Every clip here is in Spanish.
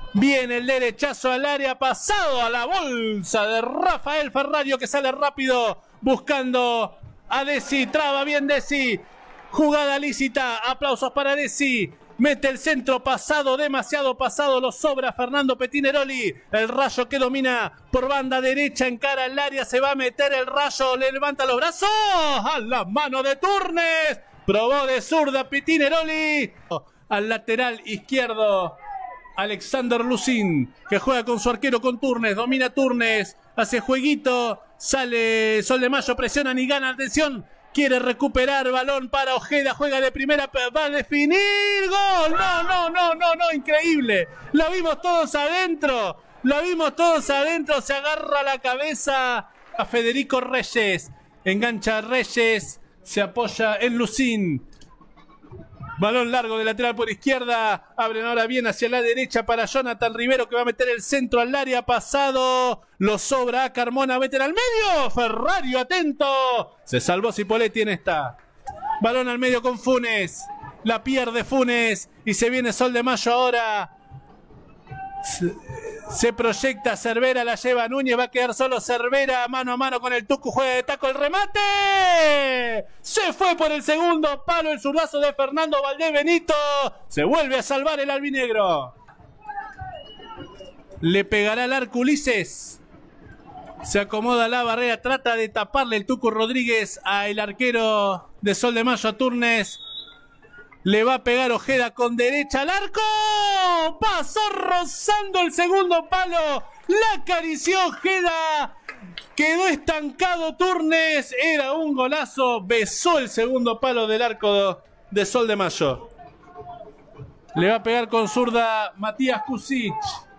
Viene el derechazo al área, pasado a la bolsa de Rafael Ferrario, que sale rápido buscando a Desi. Traba bien Desi. Jugada lícita. Aplausos para Desi. Mete el centro pasado, demasiado pasado. Lo sobra Fernando Petineroli. El Rayo que domina por banda derecha. Encara el área. Se va a meter el Rayo. Le levanta los brazos. A la mano de Turnes. Probó de zurda Petineroli. Al lateral izquierdo. Alexander Lucín, que juega con su arquero con Turnes, domina Turnes, hace jueguito, sale Sol de Mayo, presionan y gana, atención, quiere recuperar, balón para Ojeda, juega de primera, va a definir, gol, no, increíble, lo vimos todos adentro, se agarra la cabeza a Federico Reyes, engancha a Reyes, se apoya en Lucín. Balón largo de lateral por izquierda. Abren ahora bien hacia la derecha para Jonathan Rivero, que va a meter el centro al área. Pasado. Lo sobra a Carmona. Meten al medio. Ferrario atento. Se salvó Cipoletti en esta. Balón al medio con Funes. La pierde Funes. Y se viene Sol de Mayo ahora. Se proyecta Cervera, la lleva Núñez, va a quedar solo Cervera, mano a mano con el Tucu, juega de taco el remate, se fue por el segundo palo el zurdazo de Fernando Valdés Benito, se vuelve a salvar el albinegro, le pegará al arco Ulises, se acomoda la barrera, trata de taparle el Tucu Rodríguez al arquero de Sol de Mayo, a Turnes. Le va a pegar Ojeda con derecha al arco. Pasó rozando el segundo palo. La acarició Ojeda. Quedó estancado Turnes. Era un golazo. Besó el segundo palo del arco de Sol de Mayo. Le va a pegar con zurda Matías Kusic.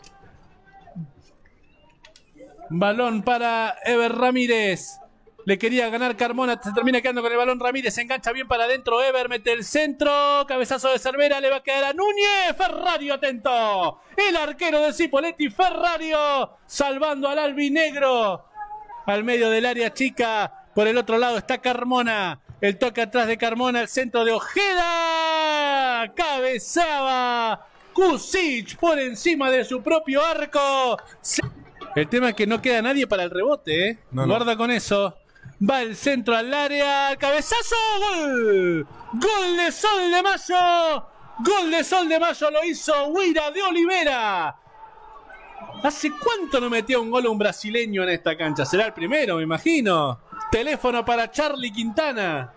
Balón para Ever Ramírez. Le quería ganar Carmona, se termina quedando con el balón Ramírez, se engancha bien para adentro, Ever mete el centro, cabezazo de Cervera, le va a quedar a Núñez, Ferrario atento, el arquero de Cipoletti, Ferrario, salvando al albinegro, al medio del área chica, por el otro lado está Carmona, el toque atrás de Carmona, el centro de Ojeda, cabezaba Kusic por encima de su propio arco, el tema es que no queda nadie para el rebote, ¿eh? Guarda con eso. Va el centro al área, cabezazo, gol. Gol de Sol de Mayo. Gol de Sol de Mayo lo hizo Guira de Olivera. ¿Hace cuánto no metía un gol un brasileño en esta cancha? Será el primero, me imagino. Teléfono para Charlie Quintana.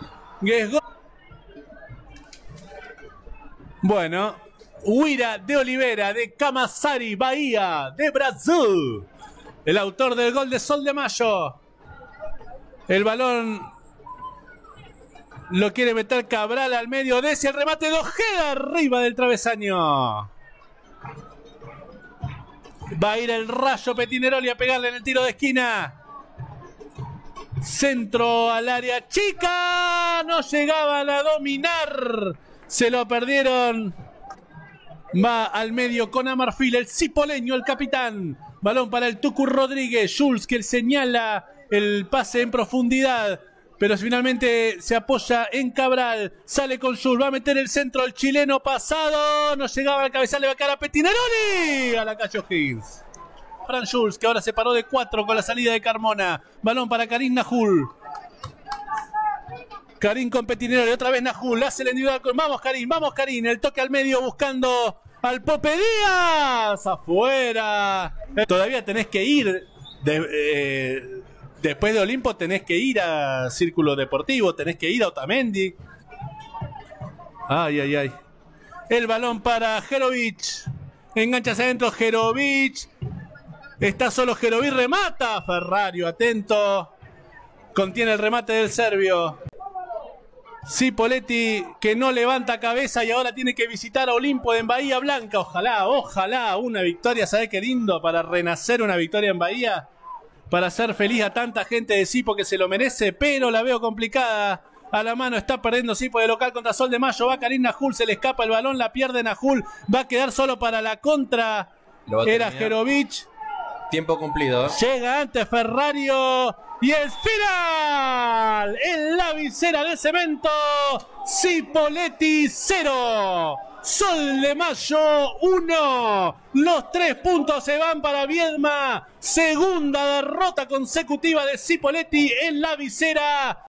Bueno, Guira de Olivera, de Camaçari, Bahía, de Brasil. El autor del gol de Sol de Mayo. El balón lo quiere meter Cabral al medio de ese, el remate de Ojeda arriba del travesaño. Va a ir el Rayo Petineroli a pegarle en el tiro de esquina. Centro al área chica. No llegaban a dominar. Se lo perdieron. Va al medio con Amarfil, el cipoleño, el capitán. Balón para el Tucu Rodríguez. Schulz que señala el pase en profundidad, pero finalmente se apoya en Cabral, sale con Schulz, va a meter el centro el chileno pasado, no llegaba al cabezal, le va a caer a Petineroli, a la calle O'Higgins. Fran Schulz, que ahora se paró de 4 con la salida de Carmona, balón para Karim Nahul. Karim con Petineroli, otra vez Nahul, hace el individual, vamos Karim, el toque al medio buscando al Pope Díaz, afuera. Todavía tenés que ir después de Olimpo, tenés que ir a Círculo Deportivo, tenés que ir a Otamendi. Ay. El balón para Jerovic. Engancha hacia adentro Jerovic. Está solo Jerovic, remata. Ferrario, atento. Contiene el remate del serbio. Cipoletti que no levanta cabeza y ahora tiene que visitar a Olimpo en Bahía Blanca. Ojalá una victoria, ¿sabés qué lindo? Para renacer una victoria en Bahía. Para hacer feliz a tanta gente de Cipo que se lo merece, pero la veo complicada. A la mano está perdiendo Cipo de local contra Sol de Mayo. Va Karim Nahul, se le escapa el balón, la pierde Nahul. Va a quedar solo para la contra. Era Jerovic. Tiempo cumplido. Llega antes Ferrario. Y el final. En la visera de cemento. Cipoletti 0. Sol de Mayo 1. Los 3 puntos se van para Viedma. Segunda derrota consecutiva de Cipolletti en la visera.